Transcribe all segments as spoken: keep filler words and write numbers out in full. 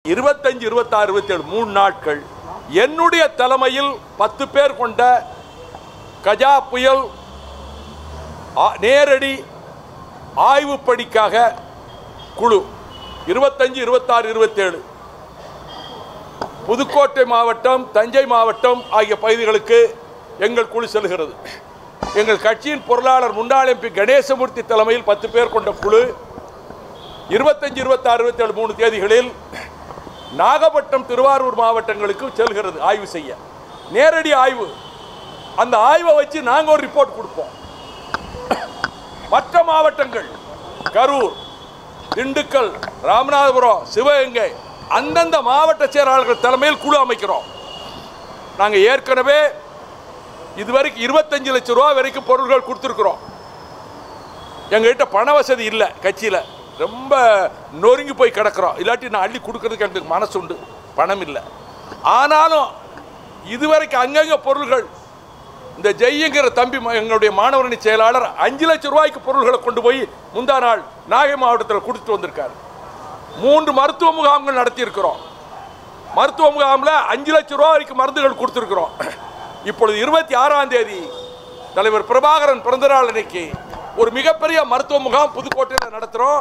இருபத்தஞ்சு இருபத்தாறு இருபத்தேழு மூணு நாட்கள் என்னுடைய தலைமையில் பத்து பேர் கொண்ட கஜா புயல் நேரடி ஆய்வு பணிக்காக குழு இருபத்தஞ்சு இருபத்தாறு இருபத்தேழு புதுக்கோட்டை மாவட்டம், தஞ்சை மாவட்டம் ஆகிய பகுதிகளுக்கு எங்கள் குழு செல்கிறது. எங்கள் கட்சியின் பொருளாளர் முன்னாள் எம்பி கணேசமூர்த்தி தலைமையில் பத்து பேர் கொண்ட குழு இருபத்தஞ்சு இருபத்தாறு இருபத்தேழு மூணு தேதிகளில் நாகப்பட்டினம், திருவாரூர் மாவட்டங்களுக்கு செல்கிறது ஆய்வு செய்ய. நேரடி ஆய்வு. அந்த ஆய்வை வச்சு நாங்கள் ஒரு ரிப்போர்ட் கொடுப்போம். மற்ற மாவட்டங்கள் கரூர், திண்டுக்கல், ராமநாதபுரம், சிவகங்கை அந்தந்த மாவட்ட செயலாளர்கள் தலைமையில் குழு அமைக்கிறோம். நாங்கள் ஏற்கனவே இதுவரைக்கும் இருபத்தஞ்சு லட்சம் ரூபா வரைக்கும் பொருட்கள் கொடுத்துருக்குறோம். எங்ககிட்ட பண வசதி இல்லை, கட்சியில் ரொம்ப நொறுங்கி போய் கிடக்கிறோம். இல்லாட்டி நான் அள்ளி கொடுக்கறதுக்கு எனக்கு மனசு உண்டு, பணம் இல்லை. ஆனாலும் இதுவரைக்கும் அங்கங்கே பொருள்கள் இந்த ஜெய்யங்கிற தம்பி எங்களுடைய மாணவரணி செயலாளர் அஞ்சு லட்சம் ரூபாய்க்கு பொருள்களை கொண்டு போய் முந்தா நாள் நாகை மாவட்டத்தில் கொடுத்துட்டு வந்திருக்காரு. மூன்று மருத்துவ முகாம்கள் நடத்தியிருக்கிறோம். மருத்துவ முகாமில் அஞ்சு லட்சம் ரூபா வரைக்கும் மருந்துகள் கொடுத்துருக்குறோம். இப்பொழுது இருபத்தி ஆறாம் தேதி தலைவர் பிரபாகரன் பிறந்தநாள் அன்னைக்கு ஒரு மிகப்பெரிய மருத்துவ முகாம் புதுக்கோட்டையில் நடத்துகிறோம்.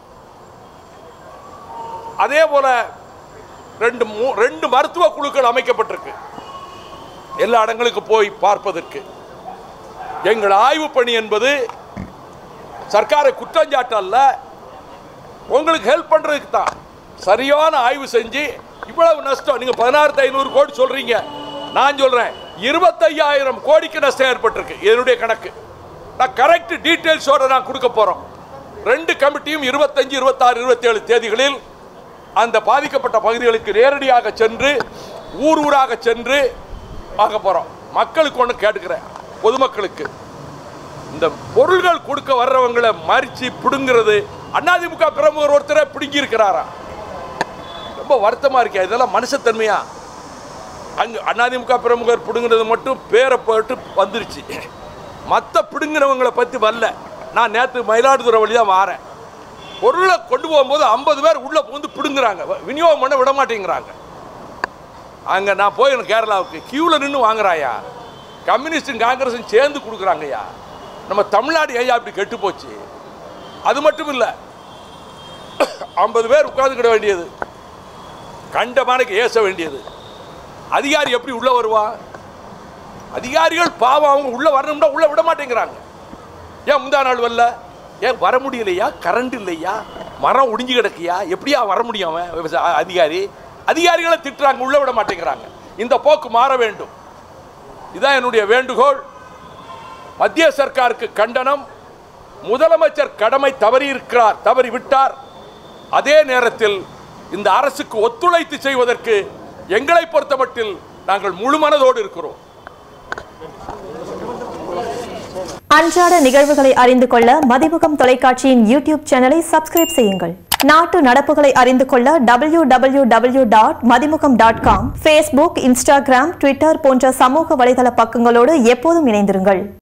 அதே போல ரெண்டு ரெண்டு மருத்துவ குழுக்கள் அமைக்கப்பட்டிருக்கு எல்லா இடங்களுக்கு போய் பார்ப்பதற்கு. எங்கள் ஆய்வு பணி என்பது சர்க்காரை குற்றஞ்சாட்டு அல்ல, உங்களுக்கு ஹெல்ப் பண்ணுறதுக்கு தான். சரியான ஆய்வு செஞ்சு இவ்வளவு நஷ்டம் நீங்கள் பதினாயிரத்தி ஐநூறு கோடி சொல்கிறீங்க, நான் சொல்கிறேன் இருபத்தையாயிரம் கோடிக்கு நஷ்டம் ஏற்பட்டிருக்கு. என்னுடைய கணக்கு நான் கரெக்ட் டீட்டெயில்ஸோடு நான் கொடுக்க போகிறோம். ரெண்டு கமிட்டியும் இருபத்தஞ்சு இருபத்தாறு இருபத்தேழு தேதிகளில் அந்த பாதிக்கப்பட்ட பகுதிகளுக்கு நேரடியாக சென்று ஊர் ஊராக சென்று பார்க்க போகிறோம். மக்களுக்கு ஒன்று கேட்டுக்கிறேன், பொதுமக்களுக்கு இந்த பொருள்கள் கொடுக்க வர்றவங்களை மறித்து பிடுங்கிறது அதிமுக பிரமுகர் ஒருத்தரை பிடுங்கி இருக்கிறாரா? ரொம்ப வருத்தமாக இருக்கேன். இதெல்லாம் மனுஷத்தன்மையா? அங்கே அதிமுக பிரமுகர் பிடுங்கிறது மட்டும் பேரை போட்டு வந்துருச்சு, மற்ற பிடுங்கினவங்களை பற்றி வரல. நான் நேற்று மயிலாடுதுறை வழி தான் வாரேன். பொருளை கொண்டு போகும்போது ஐம்பது பேர் உள்ளே வந்து பிடுங்குறாங்க, விநியோகம் பண்ண விட மாட்டேங்கிறாங்க. அங்கே நான் போய் கேரளாவுக்கு கியூவில் நின்று வாங்குறாயா, கம்யூனிஸ்டும் காங்கிரஸும் சேர்ந்து கொடுக்குறாங்கய்யா. நம்ம தமிழ்நாடு ஐயா அப்படி கெட்டு போச்சு. அது மட்டும் இல்லை, ஐம்பது பேர் உட்கார்ந்துக்கிட வேண்டியது, கண்டமானக்கு ஏச வேண்டியது. அதிகாரி எப்படி உள்ளே வருவான்? அதிகாரிகள் பாவம், அவங்க உள்ளே வரணும்னா உள்ளே விட மாட்டேங்கிறாங்க. ஏன் முந்தா நாள் வரல? ஏன் வர முடியலையா? கரண்ட் இல்லையா? மரம் ஒடிஞ்சு கிடக்கியா? எப்படியா வர முடியும்? அவன் அதிகாரி அதிகாரிகளை திட்டுறாங்க, உள்ள விட மாட்டேங்கிறாங்க. இந்த போக்கு மாற வேண்டும். இதுதான் என்னுடைய வேண்டுகோள். மத்திய சர்க்காருக்கு கண்டனம். முதலமைச்சர் கடமை தவறி இருக்கிறார், தவறி விட்டார். அதே நேரத்தில் இந்த அரசுக்கு ஒத்துழைத்து செய்வதற்கு எங்களை பொறுத்தமட்டில் நாங்கள் முழு மனதோடு இருக்கிறோம். அன்றாட நிகழ்வுகளை அறிந்து கொள்ள மதிமுகம் தொலைக்காட்சியின் யூடியூப் சேனலை சப்ஸ்கிரைப் செய்யுங்கள். நாட்டு நடப்புகளை அறிந்து கொள்ள W W W dot Mathimugam dot com, Facebook, Instagram, Twitter போன்ற சமூக வலைதள பக்கங்களோடு எப்போதும் இணைந்திருங்கள்.